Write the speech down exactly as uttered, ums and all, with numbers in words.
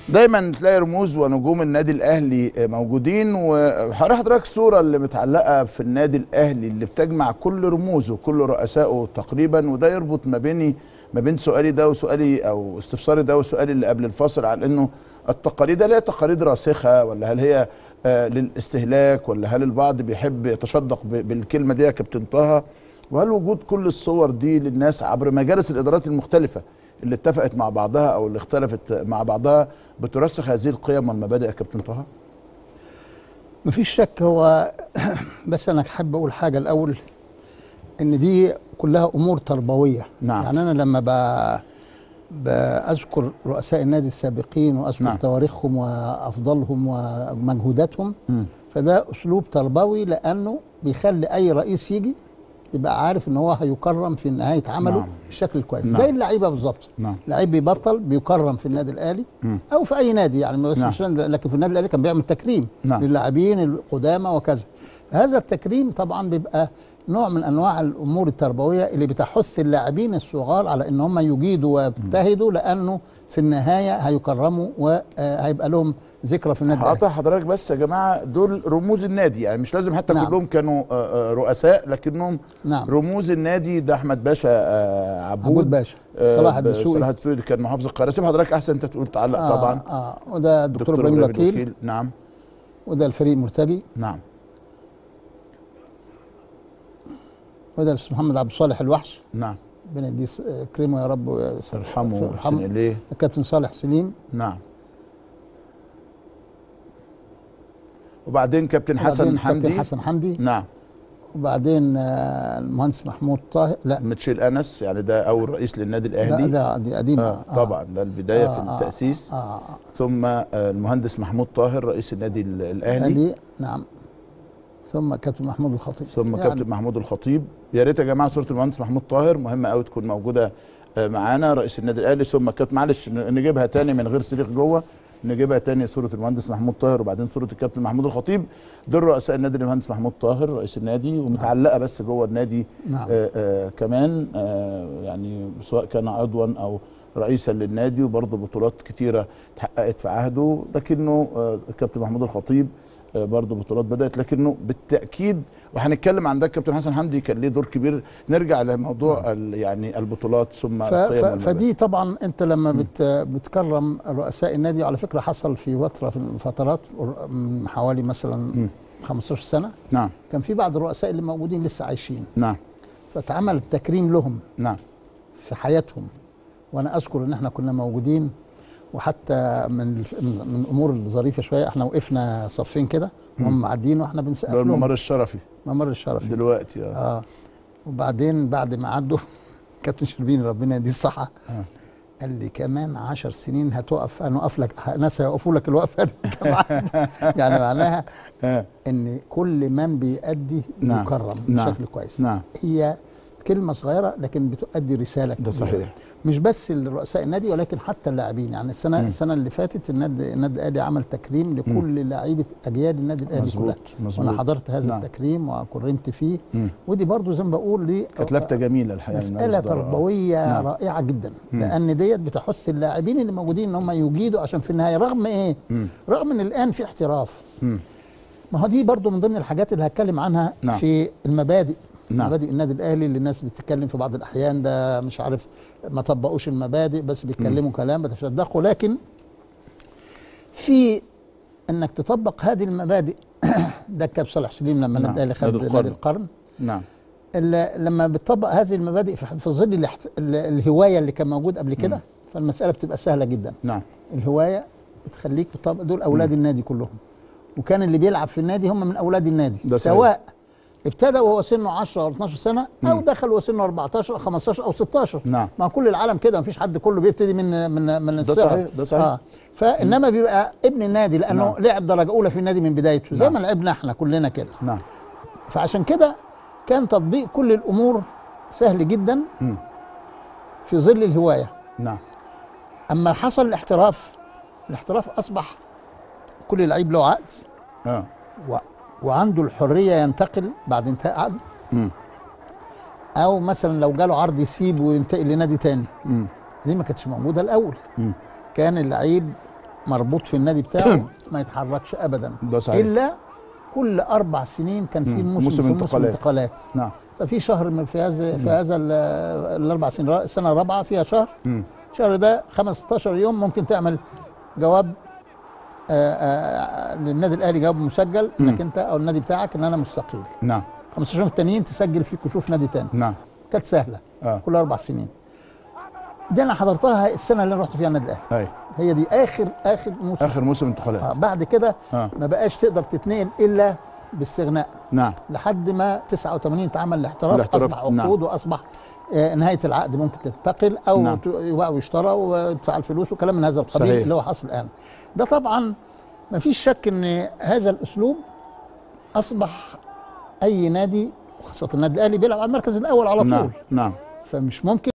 دايما تلاقي رموز ونجوم النادي الاهلي موجودين، وهوري حضرتك الصوره اللي متعلقه في النادي الاهلي اللي بتجمع كل رموزه وكل رؤسائه تقريبا، وده يربط ما بيني ما بين سؤالي ده وسؤالي او استفساري ده وسؤالي اللي قبل الفاصل، عن انه التقاليد هل هي تقاليد راسخه ولا هل هي آه للاستهلاك، ولا هل البعض بيحب يتشدق بالكلمه دي يا كابتن طه، وهل وجود كل الصور دي للناس عبر مجالس الادارات المختلفه اللي اتفقت مع بعضها او اللي اختلفت مع بعضها بترسخ هذه القيم والمبادئ يا كابتن طه؟ مفيش شك. هو بس انا حابب اقول حاجه الاول، ان دي كلها امور تربويه. نعم. يعني انا لما ب... بأذكر رؤساء النادي السابقين واذكر نعم. تواريخهم وافضلهم ومجهوداتهم، م. فده اسلوب تربوي، لانه بيخلي اي رئيس يجي يبقى عارف ان هو هيكرم في نهايه عمله. نعم. بشكل كويس. نعم. زي اللعيبه بالظبط. نعم. لعيب بيبطل بيكرم في النادي الاهلي م. او في اي نادي، يعني بس نعم. مش لكن في النادي الاهلي كان بيعمل تكريم نعم. للاعبين القدامى وكذا. هذا التكريم طبعا بيبقى نوع من انواع الامور التربويه اللي بتحث اللاعبين الصغار على ان هم يجيدوا ويجتهدوا، لانه في النهايه هيكرموا وهيبقى لهم ذكرى في النادي. هقطع حضرتك بس يا جماعه، دول رموز النادي، يعني مش لازم حتى نعم. كلهم كانوا رؤساء، لكنهم نعم. رموز النادي. ده احمد باشا عبود, عبود باشا، صلاح الدسوقي، صلاح الدسوقي اللي كان محافظ القاهره. سيب حضرتك احسن انت تقول تعلق. آه طبعا اه وده الدكتور ابراهيم الوكيل. نعم. وده الفريق مرتجي. نعم. وده الاستاذ محمد عبد الصالح الوحش. نعم. ربنا يديه كريمه يا رب ويرحمه ويحسن اليه. الكابتن صالح سليم. نعم. وبعدين كابتن حسن حمدي. كابتن حسن حمدي. نعم. وبعدين المهندس محمود طاهر. لا، ميتشيل انس، يعني ده اول رئيس للنادي الاهلي. لا، ده دي قديمه. آه طبعا ده البدايه آه في التاسيس. آه آه ثم المهندس محمود طاهر رئيس النادي الاهلي. نعم. ثم كابتن محمود الخطيب. ثم يعني كابتن محمود الخطيب. يا ريت يا جماعه صوره المهندس محمود طاهر مهمه قوي تكون موجوده معانا، رئيس النادي الاهلي. ثم كابتن، معلش نجيبها تاني من غير صريخ جوه، نجيبها تاني صوره المهندس محمود طاهر وبعدين صوره الكابتن محمود الخطيب. دول رؤساء النادي، المهندس محمود طاهر رئيس النادي، ومتعلقه نعم. بس جوه النادي. نعم. آآ آآ كمان آآ يعني سواء كان عضوا او رئيسا للنادي، وبرضه بطولات كتيره اتحققت في عهده. لكنه الكابتن محمود الخطيب برضه بطولات بدات، لكنه بالتاكيد وهنتكلم عن ده الكابتن حسن حمدي كان ليه دور كبير. نرجع لموضوع نعم. يعني البطولات ثم القيم. فدي طبعا انت لما بت بتكرم رؤساء النادي، على فكره حصل في فتره في الفترات من حوالي مثلا م. خمستاشر سنه. نعم. كان في بعض الرؤساء اللي موجودين لسه عايشين. نعم. فتعمل تكريم لهم. نعم. في حياتهم. وانا اذكر ان احنا كنا موجودين، وحتى من من الامور الظريفه شويه، احنا وقفنا صفين كده وهم معديين واحنا بنسقف لهم. الممر الشرفي. الممر الشرفي دلوقتي اه, آه. وبعدين بعد ما عدوا كابتن شربيني ربنا يديه الصحه آه. قال لي كمان عشر سنين هتوقف، انا اوقف لك ناس هيوقفوا لك الوقفه دي. يعني معناها آه. ان كل من بيأدي نعم. يكرم نعم. بشكل كويس. نعم. هي كلمه صغيره لكن بتؤدي رساله كبيره. ده صحيح. مش بس لرؤساء النادي ولكن حتى اللاعبين. يعني السنه م. السنه اللي فاتت النادي النادي الاهلي عمل تكريم لكل لاعيبه اجيال النادي الاهلي كلها. وانا حضرت هذا نعم. التكريم وكرمت فيه. م. ودي برضو زي ما بقول لي كانت لفته جميله الحقيقه، مساله تربويه نعم. رائعه جدا. م. لان ديت بتحث اللاعبين اللي موجودين ان هم يجيدوا، عشان في النهايه رغم ايه؟ م. رغم ان الان في احتراف. م. ما هو دي برضو من ضمن الحاجات اللي هتكلم عنها نعم. في المبادئ. نعم. مبادئ النادي الاهلي اللي الناس بتتكلم في بعض الاحيان ده مش عارف ما طبقوش المبادئ، بس بيتكلموا كلام بتشدقوا. لكن في انك تطبق هذه المبادئ ده كابتن صالح سليم لما النادي الاهلي خد نادي القرن. نعم. لما بتطبق هذه المبادئ في ظل الهوايه اللي كان موجود قبل كده، فالمساله بتبقى سهله جدا. نعم. الهوايه بتخليك تطبق. دول اولاد مم. النادي كلهم، وكان اللي بيلعب في النادي هم من اولاد النادي، سواء ابتدى وهو سنه عشرة او اتناشر سنه او مم. دخل وهو سنه اربعتاشر او خمستاشر او ستاشر. نعم. ما كل العالم كده، مفيش حد كله بيبتدي من من من الصغر. ده صحيح ده صحيح. آه. فانما بيبقى ابن النادي لانه نعم. لعب درجه اولى في النادي من بدايته زي نعم. ما لعبنا احنا كلنا كده. نعم. فعشان كده كان تطبيق كل الامور سهل جدا مم. في ظل الهوايه. نعم. اما حصل الاحتراف، الاحتراف اصبح كل لعيب له عقد اه و... وعنده الحريه ينتقل بعد انتهاء عقده، او مثلا لو جاله عرض يسيب وينتقل لنادي تاني. مم. دي ما كانتش موجوده الاول. مم. كان اللعيب مربوط في النادي بتاعه ما يتحركش ابدا، ده صحيح. الا كل اربع سنين كان في موسم موسم موسم انتقالات. انتقالات. نعم. ففي شهر من في هذا في هذا ال- الاربع سنين، السنه الرابعه فيها شهر، الشهر ده خمستاشر يوم ممكن تعمل جواب آآ آآ للنادي الاهلي، جواب مسجل انك انت او النادي بتاعك ان انا مستقيل. نعم. خمستاشر يوم التانيين تسجل في كشوف نادي تاني. نعم. كانت سهله. آه. كل اربع سنين. دي انا حضرتها السنه اللي انا رحت فيها النادي الاهلي. ايوه. هي دي اخر اخر موسم. اخر موسم انتقالات. آه بعد كده آه. ما بقاش تقدر تتنقل الا باستغناء. نعم. لحد ما تسعة وثمانين اتعمل الاحتراف، الاحتراف، اصبح عقود، نعم. واصبح آه نهايه العقد ممكن تنتقل او نعم. ت- يباع ويشترى ويدفع الفلوس وكلام من هذا القبيل. صحيح. اللي هو حاصل الان. ده طبعا ما فيش شك ان هذا الاسلوب اصبح اي نادي وخاصه النادي الاهلي بيلعب على المركز الاول على طول. نعم. نعم. فمش ممكن